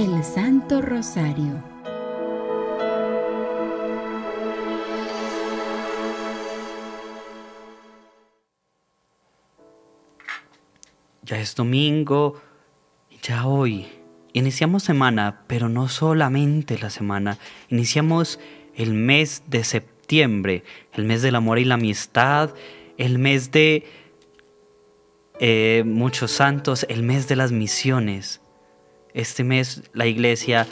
el Santo Rosario. Ya es domingo, ya hoy iniciamos semana, pero no solamente la semana, iniciamos el mes de septiembre, el mes del amor y la amistad, el mes de muchos santos, el mes de las misiones. Este mes la iglesia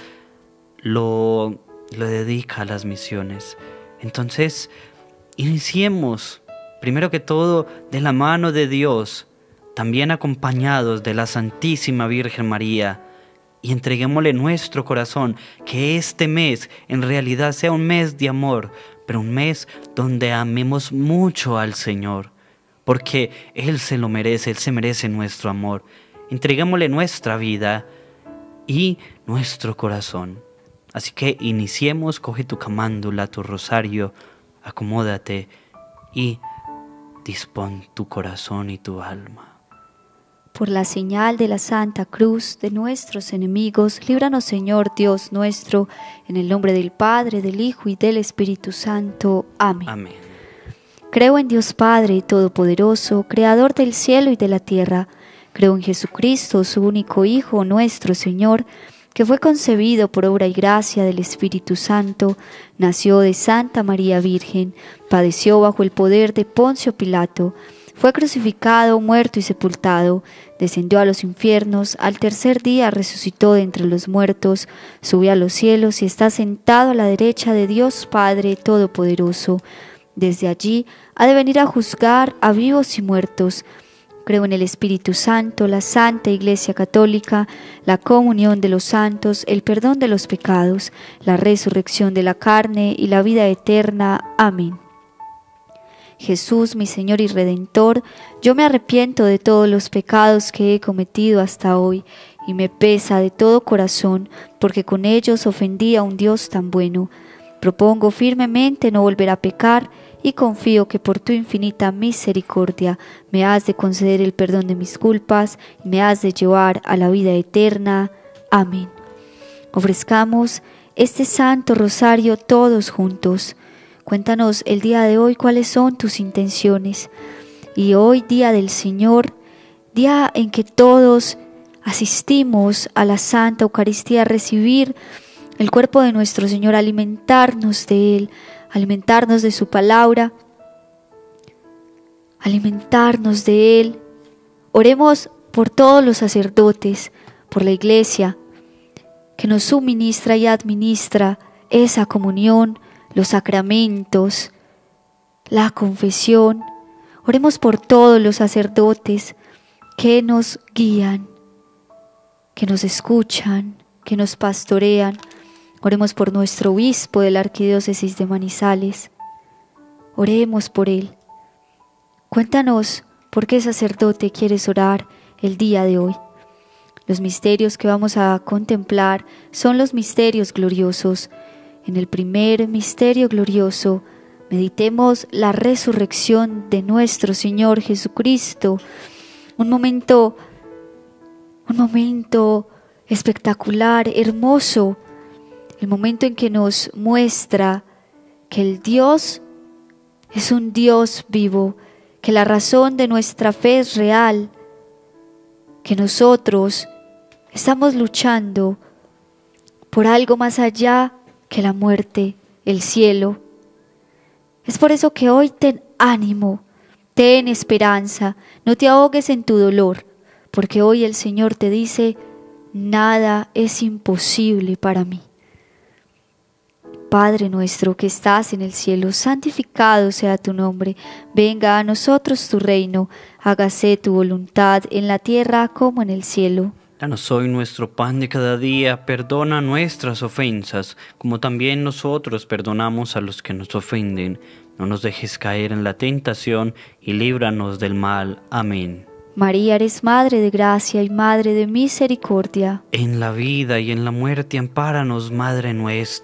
lo dedica a las misiones. Entonces, iniciemos, primero que todo, de la mano de Dios, también acompañados de la Santísima Virgen María, y entreguémosle nuestro corazón, que este mes en realidad sea un mes de amor, pero un mes donde amemos mucho al Señor, porque Él se lo merece, Él se merece nuestro amor. Entreguémosle nuestra vida y nuestro corazón. Así que iniciemos, coge tu camándula, tu rosario, acomódate y dispón tu corazón y tu alma. Por la señal de la Santa Cruz de nuestros enemigos, líbranos, Señor Dios nuestro, en el nombre del Padre, del Hijo y del Espíritu Santo. Amén. Amén. Creo en Dios Padre Todopoderoso, Creador del cielo y de la tierra. Creo en Jesucristo, su único Hijo, nuestro Señor, que fue concebido por obra y gracia del Espíritu Santo, nació de Santa María Virgen, padeció bajo el poder de Poncio Pilato, fue crucificado, muerto y sepultado, descendió a los infiernos, al tercer día resucitó de entre los muertos, subió a los cielos y está sentado a la derecha de Dios Padre Todopoderoso. Desde allí ha de venir a juzgar a vivos y muertos. Creo en el Espíritu Santo, la Santa Iglesia Católica, la comunión de los santos, el perdón de los pecados, la resurrección de la carne y la vida eterna. Amén. Jesús, mi Señor y Redentor, yo me arrepiento de todos los pecados que he cometido hasta hoy y me pesa de todo corazón, porque con ellos ofendí a un Dios tan bueno. Propongo firmemente no volver a pecar y confío que por tu infinita misericordia me has de conceder el perdón de mis culpas y me has de llevar a la vida eterna. Amén. Ofrezcamos este Santo Rosario todos juntos. Cuéntanos el día de hoy cuáles son tus intenciones. Y hoy, día del Señor, día en que todos asistimos a la Santa Eucaristía a recibir el cuerpo de nuestro Señor, alimentarnos de Él, alimentarnos de su palabra, alimentarnos de Él. Oremos por todos los sacerdotes, por la Iglesia, que nos suministra y administra esa comunión, los sacramentos, la confesión. Oremos por todos los sacerdotes que nos guían, que nos escuchan, que nos pastorean. Oremos por nuestro obispo de la Arquidiócesis de Manizales. Oremos por él. Cuéntanos por qué sacerdote quieres orar el día de hoy. Los misterios que vamos a contemplar son los misterios gloriosos. En el primer misterio glorioso, meditemos la resurrección de nuestro Señor Jesucristo. Un momento espectacular, hermoso. El momento en que nos muestra que el Dios es un Dios vivo, que la razón de nuestra fe es real, que nosotros estamos luchando por algo más allá que la muerte, el cielo. Es por eso que hoy ten ánimo, ten esperanza, no te ahogues en tu dolor, porque hoy el Señor te dice: nada es imposible para mí. Padre nuestro que estás en el cielo, santificado sea tu nombre. Venga a nosotros tu reino. Hágase tu voluntad en la tierra como en el cielo. Danos hoy nuestro pan de cada día. Perdona nuestras ofensas, como también nosotros perdonamos a los que nos ofenden. No nos dejes caer en la tentación y líbranos del mal. Amén. María, eres Madre de gracia y Madre de misericordia. En la vida y en la muerte, ampáranos, Madre nuestra.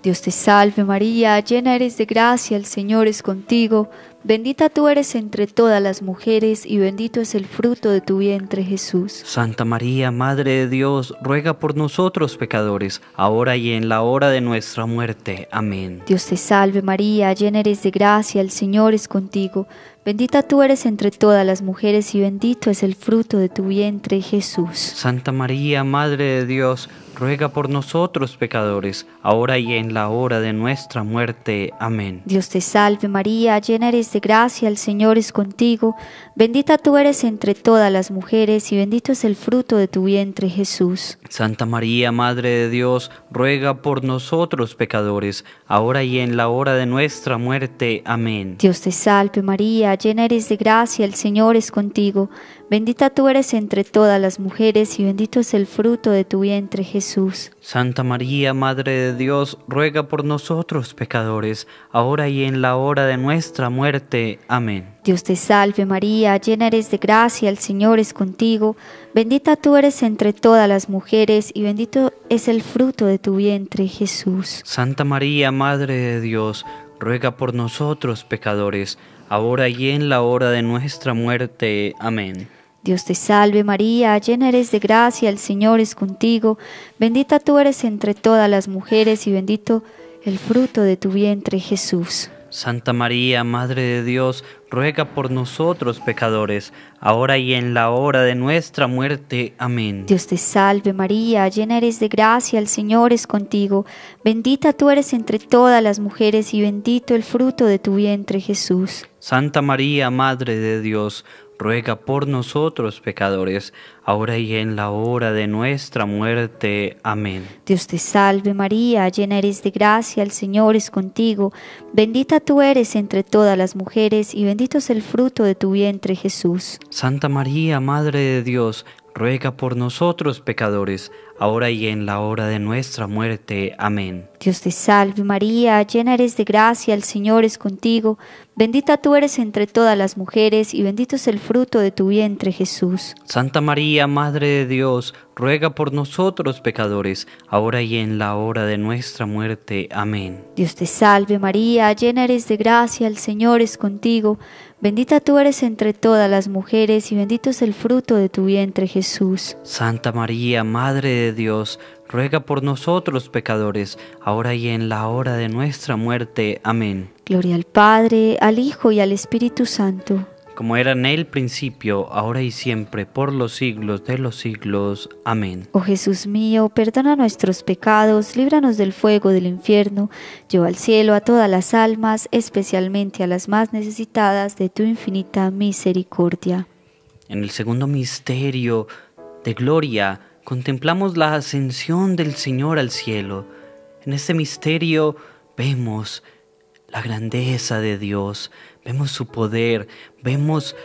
Dios te salve María, llena eres de gracia, el Señor es contigo. Bendita tú eres entre todas las mujeres y bendito es el fruto de tu vientre, Jesús. Santa María, Madre de Dios, ruega por nosotros pecadores, ahora y en la hora de nuestra muerte. Amén. Dios te salve María, llena eres de gracia, el Señor es contigo. Bendita tú eres entre todas las mujeres y bendito es el fruto de tu vientre, Jesús. Santa María, Madre de Dios, ruega por nosotros pecadores, ahora y en la hora de nuestra muerte. Amén. Dios te salve María, llena eres de gracia, el Señor es contigo. Bendita tú eres entre todas las mujeres y bendito es el fruto de tu vientre, Jesús. Santa María, Madre de Dios, ruega por nosotros pecadores, ahora y en la hora de nuestra muerte. Amén. Dios te salve María, llena eres de gracia, el Señor es contigo. Bendita tú eres entre todas las mujeres y bendito es el fruto de tu vientre, Jesús. Santa María, Madre de Dios, ruega por nosotros pecadores, ahora y en la hora de nuestra muerte. Amén. Dios te salve María, llena eres de gracia, el Señor es contigo. Bendita tú eres entre todas las mujeres y bendito es el fruto de tu vientre, Jesús. Santa María, Madre de Dios, ruega por nosotros pecadores, ahora y en la hora de nuestra muerte. Amén. Dios te salve María, llena eres de gracia, el Señor es contigo. Bendita tú eres entre todas las mujeres y bendito el fruto de tu vientre, Jesús. Santa María, Madre de Dios, ruega por nosotros pecadores, ahora y en la hora de nuestra muerte. Amén. Dios te salve María, llena eres de gracia, el Señor es contigo. Bendita tú eres entre todas las mujeres y bendito el fruto de tu vientre, Jesús. Santa María, Madre de Dios, ruega por nosotros pecadores, ahora y en la hora de nuestra muerte. Amén. Dios te salve María, llena eres de gracia, el Señor es contigo. Bendita tú eres entre todas las mujeres y bendito es el fruto de tu vientre, Jesús. Santa María, Madre de Dios, ruega por nosotros pecadores, ahora y en la hora de nuestra muerte. Amén. Dios te salve María, llena eres de gracia, el Señor es contigo. Bendita tú eres entre todas las mujeres y bendito es el fruto de tu vientre, Jesús. Santa María, Madre de Dios, ruega por nosotros pecadores, ahora y en la hora de nuestra muerte. Amén. Dios te salve María, llena eres de gracia, el Señor es contigo. Bendita tú eres entre todas las mujeres y bendito es el fruto de tu vientre, Jesús. Santa María, Madre de Dios, ruega por nosotros pecadores, ahora y en la hora de nuestra muerte. Amén. Gloria al Padre, al Hijo y al Espíritu Santo. Como era en el principio, ahora y siempre, por los siglos de los siglos. Amén. Oh Jesús mío, perdona nuestros pecados, líbranos del fuego del infierno, lleva al cielo a todas las almas, especialmente a las más necesitadas de tu infinita misericordia. En el segundo misterio de gloria, contemplamos la ascensión del Señor al cielo. En este misterio vemos la grandeza de Dios, vemos su poder, vemos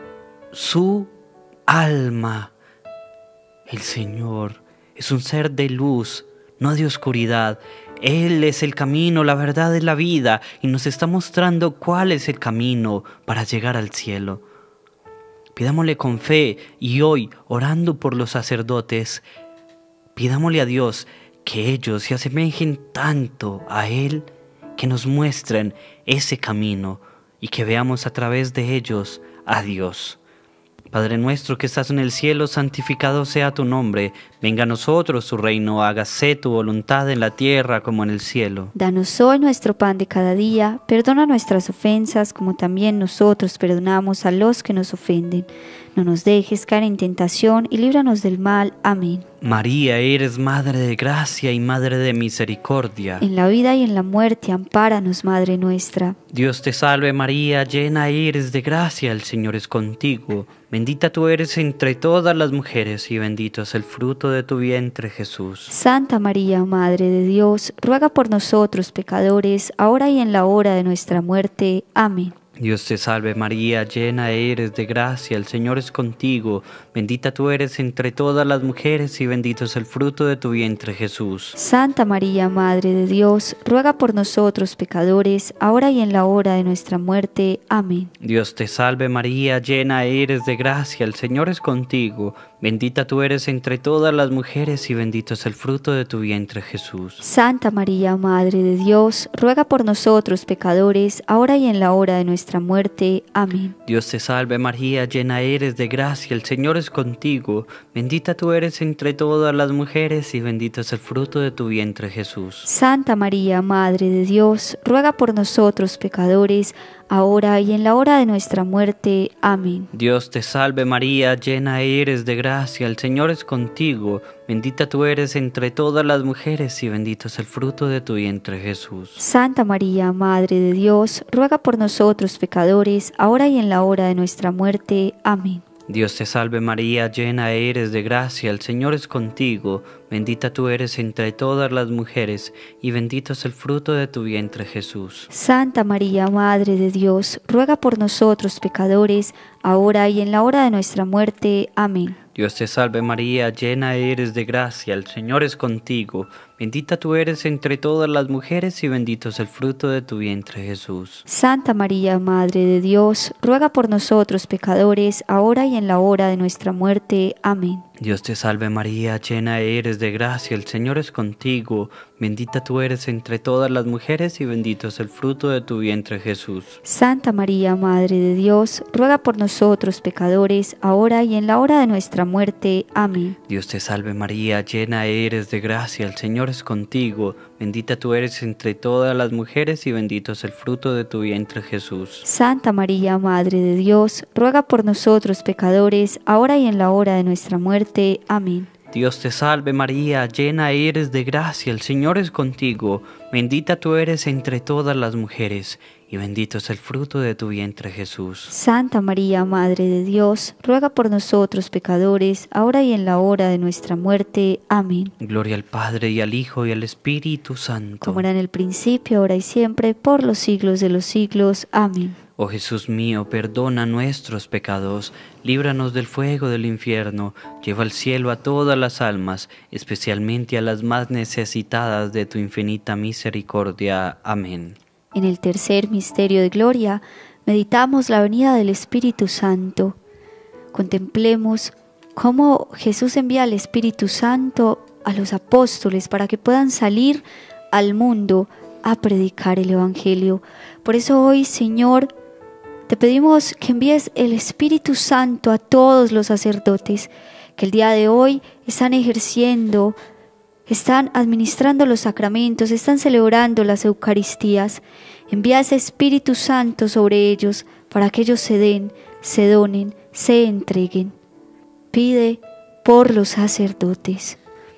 su alma. El Señor es un ser de luz, no de oscuridad. Él es el camino, la verdad y la vida, y nos está mostrando cuál es el camino para llegar al cielo. Pidámosle con fe y hoy, orando por los sacerdotes, pidámosle a Dios que ellos se asemejen tanto a Él, que nos muestren ese camino y que veamos a través de ellos a Dios. Padre nuestro que estás en el cielo, santificado sea tu nombre. Venga a nosotros tu reino, hágase tu voluntad en la tierra como en el cielo. Danos hoy nuestro pan de cada día, perdona nuestras ofensas como también nosotros perdonamos a los que nos ofenden. No nos dejes caer en tentación y líbranos del mal. Amén. María, eres Madre de gracia y Madre de misericordia. En la vida y en la muerte, ampáranos, Madre nuestra. Dios te salve María, llena eres de gracia, el Señor es contigo. Bendita tú eres entre todas las mujeres y bendito es el fruto de tu vientre, Jesús. Santa María, Madre de Dios, ruega por nosotros pecadores, ahora y en la hora de nuestra muerte. Amén. Dios te salve María, llena eres de gracia, el Señor es contigo. Bendita tú eres entre todas las mujeres y bendito es el fruto de tu vientre, Jesús. Santa María, Madre de Dios, ruega por nosotros pecadores, ahora y en la hora de nuestra muerte. Amén. Dios te salve María, llena eres de gracia, el Señor es contigo. Bendita tú eres entre todas las mujeres y bendito es el fruto de tu vientre, Jesús. Santa María, Madre de Dios, ruega por nosotros pecadores, ahora y en la hora de nuestra muerte. Amén. Dios te salve María, llena eres de gracia, el Señor es contigo. Bendita tú eres entre todas las mujeres y bendito es el fruto de tu vientre, Jesús. Santa María, Madre de Dios, ruega por nosotros pecadores, ahora y en la hora de nuestra muerte. Amén. Dios te salve María, llena eres de gracia, el Señor es contigo. Bendita tú eres entre todas las mujeres y bendito es el fruto de tu vientre, Jesús. Santa María, Madre de Dios, ruega por nosotros pecadores, ahora y en la hora de nuestra muerte. Amén. Dios te salve María, llena eres de gracia, el Señor es contigo. Bendita tú eres entre todas las mujeres y bendito es el fruto de tu vientre, Jesús. Santa María, Madre de Dios, ruega por nosotros pecadores, ahora y en la hora de nuestra muerte. Amén. Dios te salve María, llena eres de gracia, el Señor es contigo. Bendita tú eres entre todas las mujeres y bendito es el fruto de tu vientre, Jesús. Santa María, Madre de Dios, ruega por nosotros pecadores, ahora y en la hora de nuestra muerte. Amén. Dios te salve María, llena eres de gracia, el Señor es contigo. Bendita tú eres entre todas las mujeres y bendito es el fruto de tu vientre, Jesús. Santa María, Madre de Dios, ruega por nosotros pecadores, ahora y en la hora de nuestra muerte. Amén. Dios te salve María, llena eres de gracia, el Señor es contigo. Bendita tú eres entre todas las mujeres y bendito es el fruto de tu vientre, Jesús. Santa María, Madre de Dios, ruega por nosotros pecadores, ahora y en la hora de nuestra muerte. Amén. Dios te salve María, llena eres de gracia, el Señor es contigo. Bendita tú eres entre todas las mujeres y bendito es el fruto de tu vientre, Jesús. Santa María, Madre de Dios, ruega por nosotros pecadores, ahora y en la hora de nuestra muerte. Amén. Gloria al Padre y al Hijo y al Espíritu Santo. Como era en el principio, ahora y siempre, por los siglos de los siglos. Amén. Oh Jesús mío, perdona nuestros pecados, líbranos del fuego del infierno, lleva al cielo a todas las almas, especialmente a las más necesitadas de tu infinita misericordia. Amén. En el tercer misterio de gloria, meditamos la venida del Espíritu Santo. Contemplemos cómo Jesús envía al Espíritu Santo a los apóstoles para que puedan salir al mundo a predicar el Evangelio. Por eso hoy, Señor, te pedimos que envíes el Espíritu Santo a todos los sacerdotes que el día de hoy están ejerciendo, están administrando los sacramentos, están celebrando las Eucaristías. Envía ese Espíritu Santo sobre ellos para que ellos se den, se donen, se entreguen. Pide por los sacerdotes.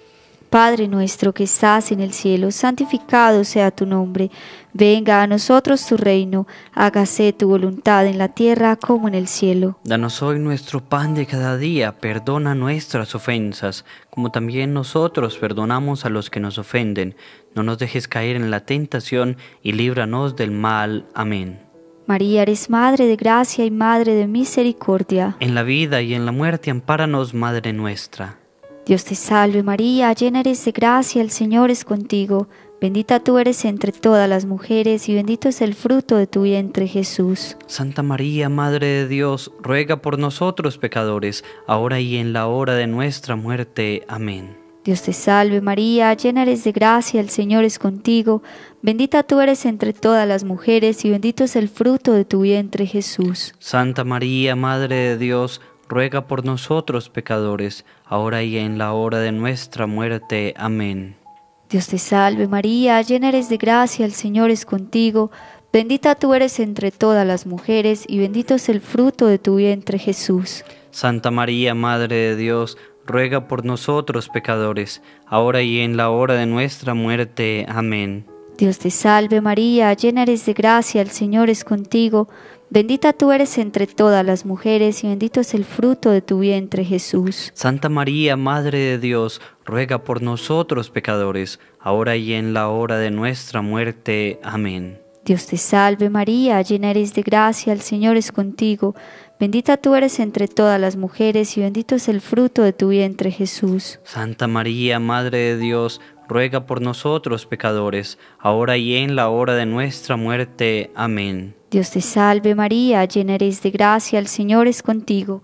Padre nuestro que estás en el cielo, santificado sea tu nombre. Venga a nosotros tu reino, hágase tu voluntad en la tierra como en el cielo. Danos hoy nuestro pan de cada día, perdona nuestras ofensas, como también nosotros perdonamos a los que nos ofenden. No nos dejes caer en la tentación y líbranos del mal. Amén. María, eres Madre de gracia y Madre de misericordia. En la vida y en la muerte, ampáranos, Madre nuestra. Dios te salve María, llena eres de gracia, el Señor es contigo. Bendita tú eres entre todas las mujeres y bendito es el fruto de tu vientre, Jesús. Santa María, Madre de Dios, ruega por nosotros pecadores, ahora y en la hora de nuestra muerte. Amén. Dios te salve María, llena eres de gracia, el Señor es contigo. Bendita tú eres entre todas las mujeres y bendito es el fruto de tu vientre, Jesús. Santa María, Madre de Dios, ruega por nosotros pecadores, ahora y en la hora de nuestra muerte. Amén. Dios te salve María, llena eres de gracia, el Señor es contigo. Bendita tú eres entre todas las mujeres y bendito es el fruto de tu vientre, Jesús. Santa María, Madre de Dios, ruega por nosotros pecadores, ahora y en la hora de nuestra muerte. Amén. Dios te salve María, llena eres de gracia, el Señor es contigo. Bendita tú eres entre todas las mujeres y bendito es el fruto de tu vientre, Jesús. Santa María, Madre de Dios, ruega por nosotros pecadores, ahora y en la hora de nuestra muerte. Amén. Dios te salve María, llena eres de gracia, el Señor es contigo. Bendita tú eres entre todas las mujeres y bendito es el fruto de tu vientre, Jesús. Santa María, Madre de Dios, ruega por nosotros pecadores, ahora y en la hora de nuestra muerte. Amén. Dios te salve María, llena eres de gracia, el Señor es contigo.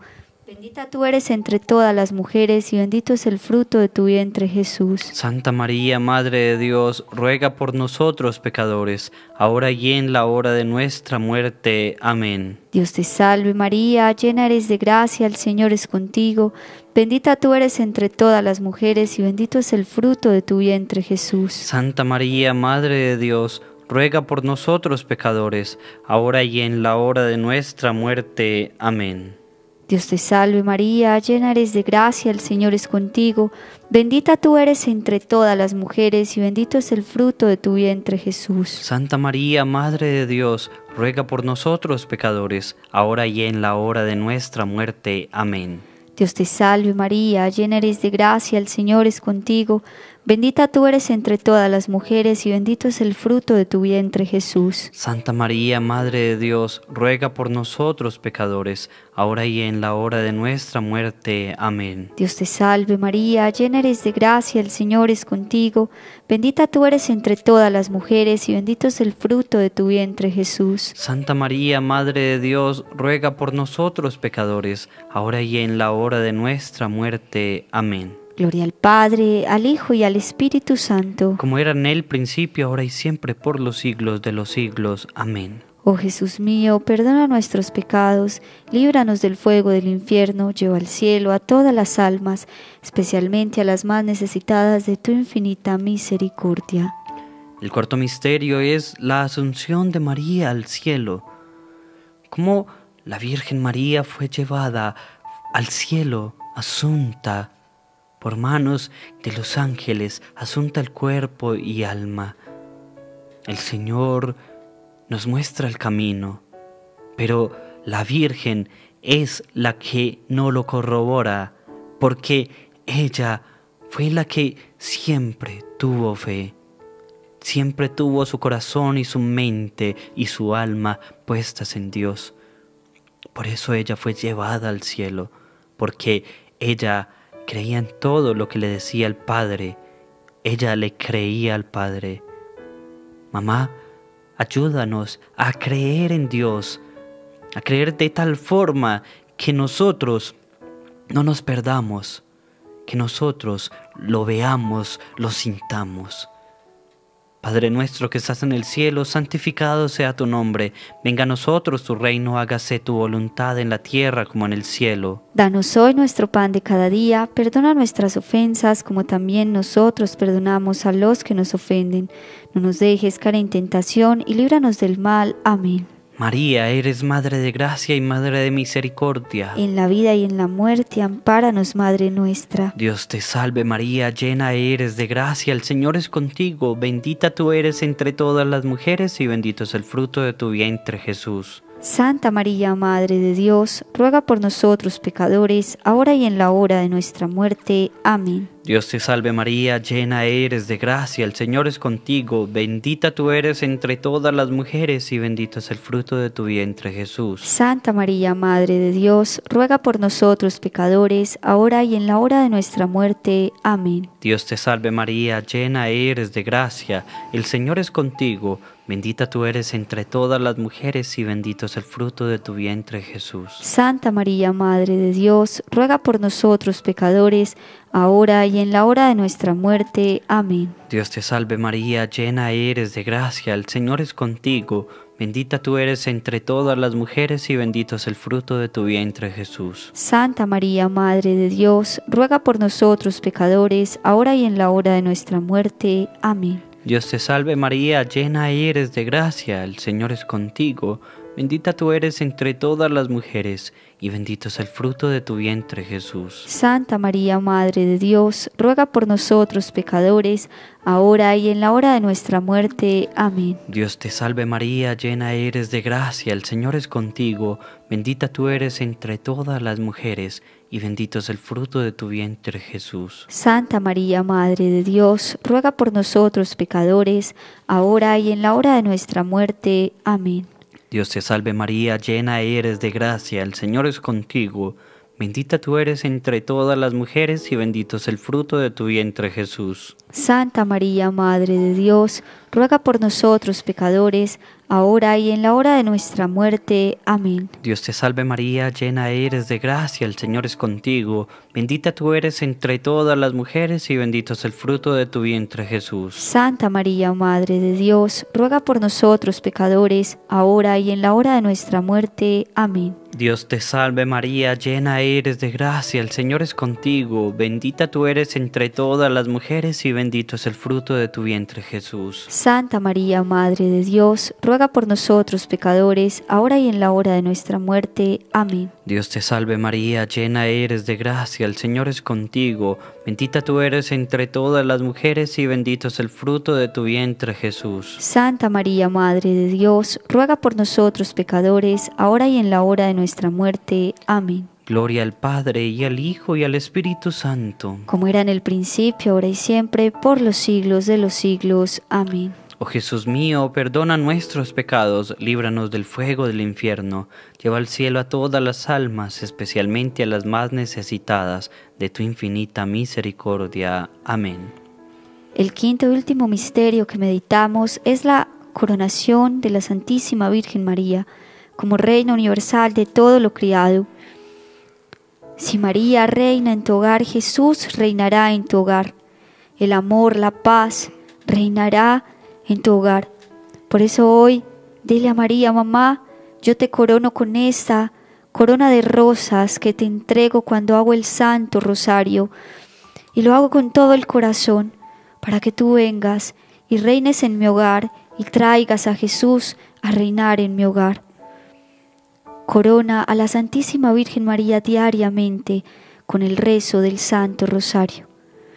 Bendita tú eres entre todas las mujeres y bendito es el fruto de tu vientre, Jesús. Santa María, Madre de Dios, ruega por nosotros pecadores, ahora y en la hora de nuestra muerte. Amén. Dios te salve María, llena eres de gracia, el Señor es contigo. Bendita tú eres entre todas las mujeres y bendito es el fruto de tu vientre, Jesús. Santa María, Madre de Dios, ruega por nosotros pecadores, ahora y en la hora de nuestra muerte. Amén. Dios te salve María, llena eres de gracia, el Señor es contigo. Bendita tú eres entre todas las mujeres y bendito es el fruto de tu vientre, Jesús. Santa María, Madre de Dios, ruega por nosotros pecadores, ahora y en la hora de nuestra muerte. Amén. Dios te salve María, llena eres de gracia, el Señor es contigo. Bendita tú eres entre todas las mujeres y bendito es el fruto de tu vientre, Jesús. Santa María, Madre de Dios, ruega por nosotros pecadores, ahora y en la hora de nuestra muerte. Amén. Dios te salve María, llena eres de gracia, el Señor es contigo. Bendita tú eres entre todas las mujeres y bendito es el fruto de tu vientre, Jesús. Santa María, Madre de Dios, ruega por nosotros pecadores, ahora y en la hora de nuestra muerte. Amén. Gloria al Padre, al Hijo y al Espíritu Santo. Como era en el principio, ahora y siempre, por los siglos de los siglos. Amén. Oh Jesús mío, perdona nuestros pecados, líbranos del fuego del infierno, lleva al cielo a todas las almas, especialmente a las más necesitadas de tu infinita misericordia. El cuarto misterio es la asunción de María al cielo. Cómo la Virgen María fue llevada al cielo, asunta por manos de los ángeles, asunta el cuerpo y alma. El Señor nos muestra el camino, pero la Virgen es la que no lo corrobora, porque ella fue la que siempre tuvo fe, siempre tuvo su corazón y su mente y su alma puestas en Dios. Por eso ella fue llevada al cielo, porque ella creía en todo lo que le decía el Padre. Ella le creía al Padre. Mamá, ayúdanos a creer en Dios, a creer de tal forma que nosotros no nos perdamos, que nosotros lo veamos, lo sintamos. Padre nuestro que estás en el cielo, santificado sea tu nombre. Venga a nosotros tu reino, hágase tu voluntad en la tierra como en el cielo. Danos hoy nuestro pan de cada día, perdona nuestras ofensas como también nosotros perdonamos a los que nos ofenden. No nos dejes caer en tentación y líbranos del mal. Amén. María, eres Madre de gracia y Madre de misericordia. En la vida y en la muerte, ampáranos, Madre nuestra. Dios te salve María, llena eres de gracia, el Señor es contigo. Bendita tú eres entre todas las mujeres y bendito es el fruto de tu vientre, Jesús. Santa María, Madre de Dios, ruega por nosotros pecadores, ahora y en la hora de nuestra muerte. Amén. Dios te salve María, llena eres de gracia, el Señor es contigo. Bendita tú eres entre todas las mujeres y bendito es el fruto de tu vientre, Jesús. Santa María, Madre de Dios, ruega por nosotros pecadores, ahora y en la hora de nuestra muerte. Amén. Dios te salve María, llena eres de gracia, el Señor es contigo. Bendita tú eres entre todas las mujeres y bendito es el fruto de tu vientre, Jesús. Santa María, Madre de Dios, ruega por nosotros pecadores, ahora y en la hora de nuestra muerte. Amén. Dios te salve María, llena eres de gracia, el Señor es contigo. Bendita tú eres entre todas las mujeres y bendito es el fruto de tu vientre, Jesús. Santa María, Madre de Dios, ruega por nosotros pecadores, ahora y en la hora de nuestra muerte. Amén. Dios te salve María, llena eres de gracia, el Señor es contigo. Bendita tú eres entre todas las mujeres y bendito es el fruto de tu vientre, Jesús. Santa María, Madre de Dios, ruega por nosotros pecadores, ahora y en la hora de nuestra muerte. Amén. Dios te salve María, llena eres de gracia, el Señor es contigo. Bendita tú eres entre todas las mujeres y bendito es el fruto de tu vientre, Jesús. Santa María, Madre de Dios, ruega por nosotros pecadores, ahora y en la hora de nuestra muerte. Amén. Dios te salve María, llena eres de gracia, el Señor es contigo. Bendita tú eres entre todas las mujeres y bendito es el fruto de tu vientre, Jesús. Santa María, Madre de Dios, ruega por nosotros pecadores, ahora y en la hora de nuestra muerte. Amén. Dios te salve María, llena eres de gracia, el Señor es contigo. Bendita tú eres entre todas las mujeres y bendito es el fruto de tu vientre Jesús. Santa María, Madre de Dios, ruega por nosotros pecadores, ahora y en la hora de nuestra muerte. Amén. Dios te salve María, llena eres de gracia, el Señor es contigo. Bendita tú eres entre todas las mujeres y bendito es el fruto de tu vientre Jesús. Santa María, Madre de Dios, ruega por nosotros pecadores, ahora y en la hora de nuestra muerte. Amén. Dios te salve María, llena eres de gracia, el Señor es contigo. Bendita tú eres entre todas las mujeres y bendito es el fruto de tu vientre Jesús. Santa María, Madre de Dios, ruega por nosotros pecadores, ahora y en la hora de nuestra muerte. Amén. Gloria al Padre, y al Hijo, y al Espíritu Santo. Como era en el principio, ahora y siempre, por los siglos de los siglos. Amén. Oh Jesús mío, perdona nuestros pecados, líbranos del fuego del infierno, lleva al cielo a todas las almas, especialmente a las más necesitadas de tu infinita misericordia. Amén. El quinto y último misterio que meditamos es la coronación de la Santísima Virgen María como Reina universal de todo lo criado. Si María reina en tu hogar, Jesús reinará en tu hogar. El amor, la paz, reinará en tu hogar. Por eso hoy, dile a María: mamá, yo te corono con esta corona de rosas que te entrego cuando hago el Santo Rosario, y lo hago con todo el corazón, para que tú vengas y reines en mi hogar y traigas a Jesús a reinar en mi hogar. Corona a la Santísima Virgen María diariamente con el rezo del Santo Rosario.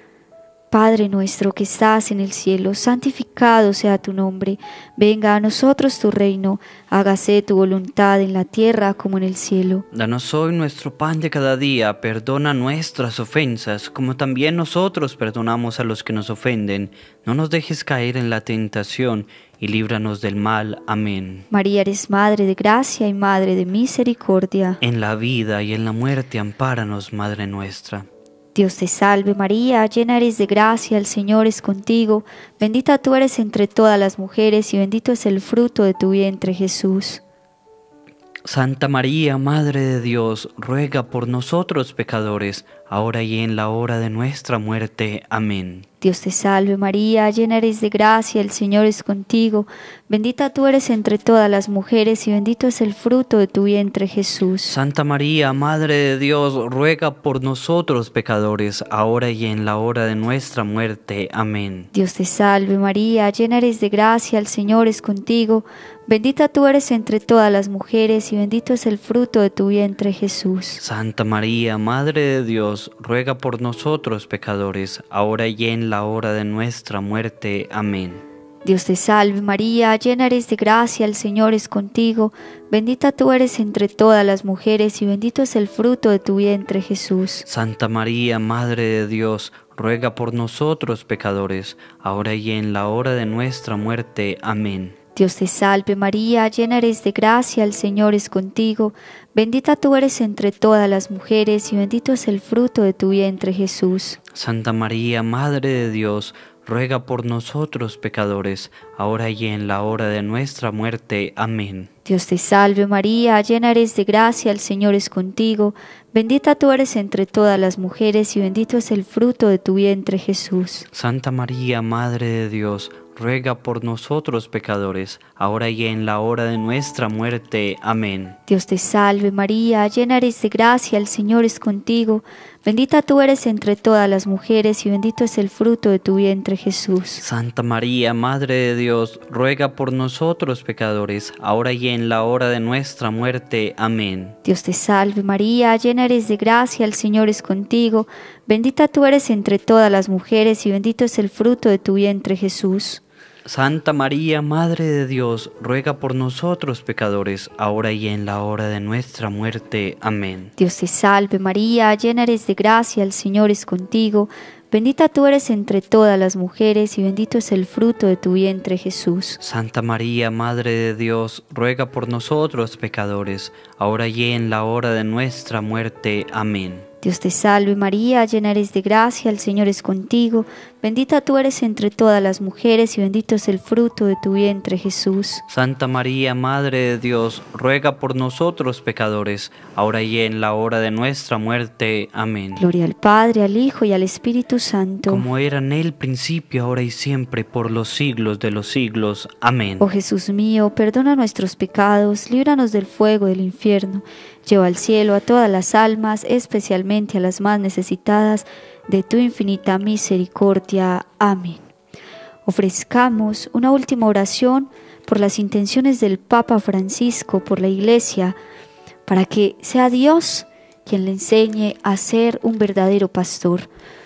Padre nuestro que estás en el cielo, santificado sea tu nombre. Venga a nosotros tu reino, hágase tu voluntad en la tierra como en el cielo. Danos hoy nuestro pan de cada día, perdona nuestras ofensas, como también nosotros perdonamos a los que nos ofenden. No nos dejes caer en la tentación, y líbranos del mal. Amén. María, eres Madre de gracia y Madre de misericordia. En la vida y en la muerte, ampáranos, Madre nuestra. Dios te salve María, llena eres de gracia, el Señor es contigo, bendita tú eres entre todas las mujeres y bendito es el fruto de tu vientre Jesús. Santa María, Madre de Dios, ruega por nosotros pecadores, ahora y en la hora de nuestra muerte. Amén. Dios te salve María, llena eres de gracia, el Señor es contigo, bendita tú eres entre todas las mujeres y bendito es el fruto de tu vientre Jesús. Santa María, Madre de Dios, ruega por nosotros pecadores, ahora y en la hora de nuestra muerte. Amén. Dios te salve María, llena eres de gracia, el Señor es contigo, bendita tú eres entre todas las mujeres y bendito es el fruto de tu vientre Jesús. Santa María, Madre de Dios, ruega por nosotros pecadores, ahora y en la hora de nuestra muerte. Amén. Dios te salve María, llena eres de gracia, el Señor es contigo, bendita tú eres entre todas las mujeres y bendito es el fruto de tu vientre Jesús. Santa María, Madre de Dios, ruega por nosotros pecadores, ahora y en la hora de nuestra muerte. Amén. Dios te salve María, llena eres de gracia, el Señor es contigo, bendita tú eres entre todas las mujeres y bendito es el fruto de tu vientre Jesús. Santa María, Madre de Dios, ruega por nosotros pecadores, ahora y en la hora de nuestra muerte. Amén. Dios te salve María, llena eres de gracia, el Señor es contigo, bendita tú eres entre todas las mujeres y bendito es el fruto de tu vientre Jesús. Santa María, Madre de Dios, ruega por nosotros pecadores, ahora y en la hora de nuestra muerte. Amén. Dios te salve María, llena eres de gracia, el Señor es contigo, bendita tú eres entre todas las mujeres y bendito es el fruto de tu vientre Jesús. Santa María, Madre de Dios, ruega por nosotros pecadores, ahora y en la hora de nuestra muerte. Amén. Dios te salve María, llena eres de gracia, el Señor es contigo, bendita tú eres entre todas las mujeres y bendito es el fruto de tu vientre Jesús. Santa María, Madre de Dios, ruega por nosotros pecadores, ahora y en la hora de nuestra muerte. Amén. Dios te salve María, llena eres de gracia, el Señor es contigo, bendita tú eres entre todas las mujeres y bendito es el fruto de tu vientre Jesús. Santa María, Madre de Dios, ruega por nosotros pecadores, ahora y en la hora de nuestra muerte. Amén. Dios te salve María, llena eres de gracia, el Señor es contigo, bendita tú eres entre todas las mujeres y bendito es el fruto de tu vientre Jesús. Santa María, Madre de Dios, ruega por nosotros pecadores, ahora y en la hora de nuestra muerte. Amén. Gloria al Padre, al Hijo y al Espíritu Santo. Como era en el principio, ahora y siempre, por los siglos de los siglos. Amén. Oh Jesús mío, perdona nuestros pecados, líbranos del fuego del infierno, lleva al cielo a todas las almas, especialmente a las más necesitadas de tu infinita misericordia. Amén. Ofrezcamos una última oración por las intenciones del Papa Francisco, por la Iglesia, para que sea Dios quien le enseñe a ser un verdadero pastor.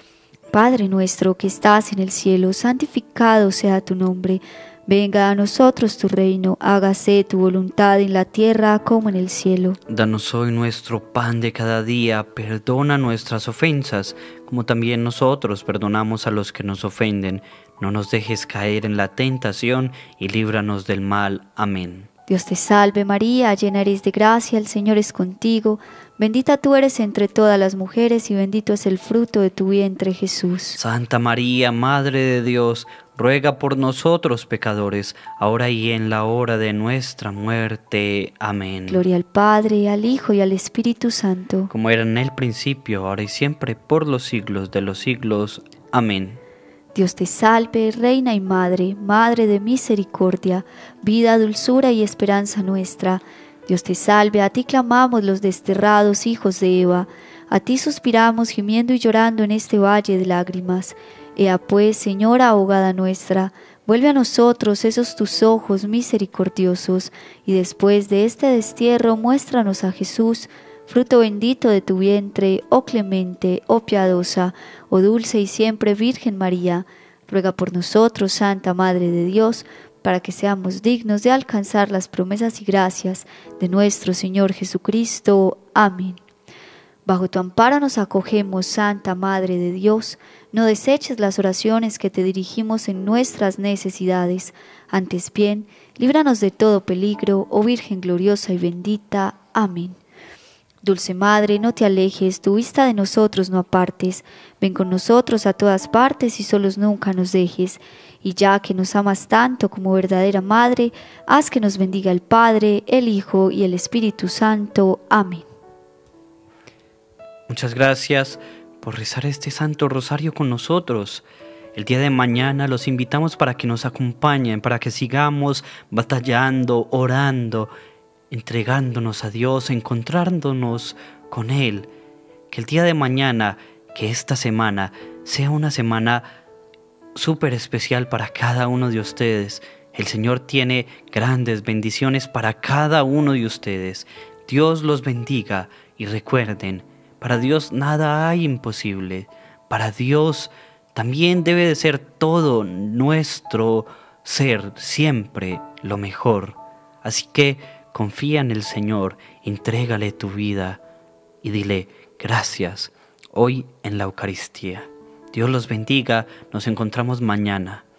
Padre nuestro que estás en el cielo, santificado sea tu nombre. Venga a nosotros tu reino, hágase tu voluntad en la tierra como en el cielo. Danos hoy nuestro pan de cada día, perdona nuestras ofensas, como también nosotros perdonamos a los que nos ofenden. No nos dejes caer en la tentación y líbranos del mal. Amén. Dios te salve María, llena eres de gracia, el Señor es contigo. Bendita tú eres entre todas las mujeres y bendito es el fruto de tu vientre Jesús. Santa María, Madre de Dios, ruega por nosotros pecadores, ahora y en la hora de nuestra muerte. Amén. Gloria al Padre, al Hijo y al Espíritu Santo. Como era en el principio, ahora y siempre, por los siglos de los siglos. Amén. Dios te salve, Reina y Madre, Madre de misericordia, vida, dulzura y esperanza nuestra. Dios te salve, a ti clamamos los desterrados hijos de Eva, a ti suspiramos gimiendo y llorando en este valle de lágrimas. Ea pues, Señora abogada nuestra, vuelve a nosotros esos tus ojos misericordiosos, y después de este destierro muéstranos a Jesús, fruto bendito de tu vientre, oh clemente, oh piadosa, oh dulce y siempre Virgen María. Ruega por nosotros, Santa Madre de Dios, para que seamos dignos de alcanzar las promesas y gracias de nuestro Señor Jesucristo. Amén. Bajo tu amparo nos acogemos, Santa Madre de Dios. No deseches las oraciones que te dirigimos en nuestras necesidades. Antes bien, líbranos de todo peligro, oh Virgen gloriosa y bendita. Amén. Dulce Madre, no te alejes, tu vista de nosotros no apartes. Ven con nosotros a todas partes y solos nunca nos dejes. Y ya que nos amas tanto como verdadera Madre, haz que nos bendiga el Padre, el Hijo y el Espíritu Santo. Amén. Muchas gracias por rezar este Santo Rosario con nosotros. El día de mañana los invitamos para que nos acompañen, para que sigamos batallando, orando, entregándonos a Dios, encontrándonos con Él. Que el día de mañana, que esta semana, sea una semana súper especial para cada uno de ustedes. El Señor tiene grandes bendiciones para cada uno de ustedes. Dios los bendiga y recuerden, para Dios nada hay imposible. Para Dios también debe de ser todo nuestro ser siempre lo mejor. Así que confía en el Señor, entrégale tu vida y dile gracias hoy en la Eucaristía. Dios los bendiga, nos encontramos mañana.